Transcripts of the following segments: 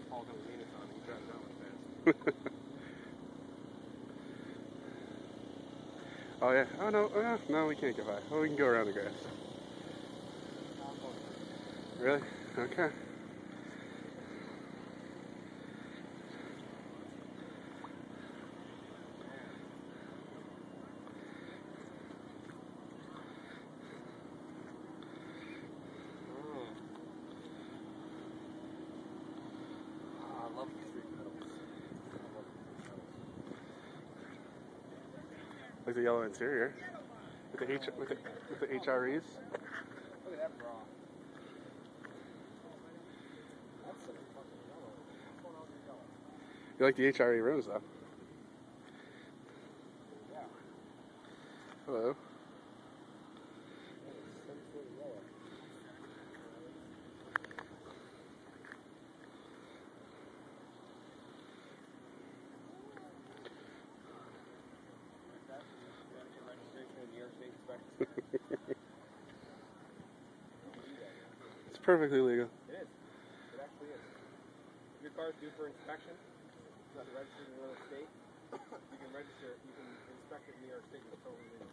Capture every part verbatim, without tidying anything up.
Paul comes Venus on, he drives down with fast. Oh yeah. Oh no. Oh, no, we can't get by. Oh, we can go around the grass. Really? Okay. Like the yellow interior with the H with the with the H R Es. Look at that bra. That's so fucking yellow. What's going on with yellow? You like the H R E rims though? Yeah. Hello. It's perfectly legal. It is. It actually is. If your car's due for inspection, it's not registered in another state, you can register, you can inspect it in New York State and it's totally legal.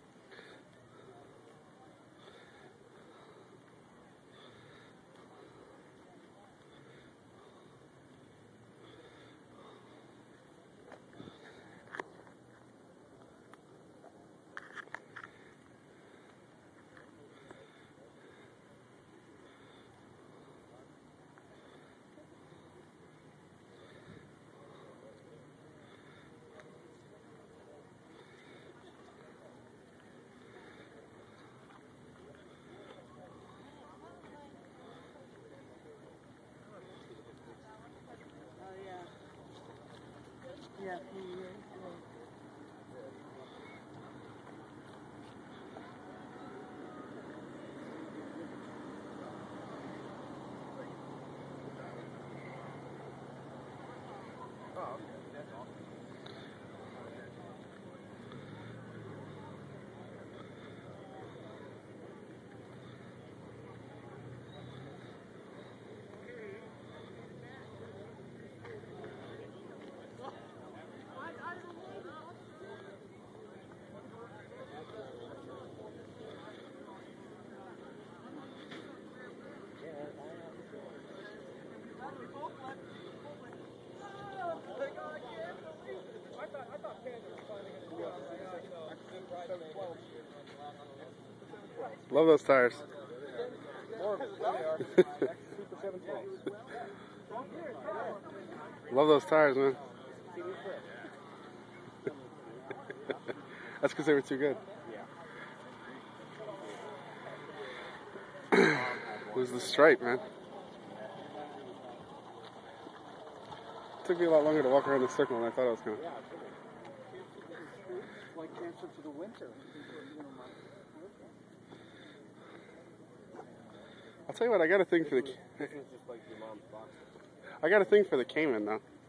Yeah, he is. Oh, okay. That's awesome. Love those tires. Love those tires, man. That's because they were too good. It was the stripe, man. It took me a lot longer to walk around the circle than I thought I was going to. Like answer to the winter. I'll tell you what, I got a thing for the. This is just like your mom's box. I got a thing for the Cayman though.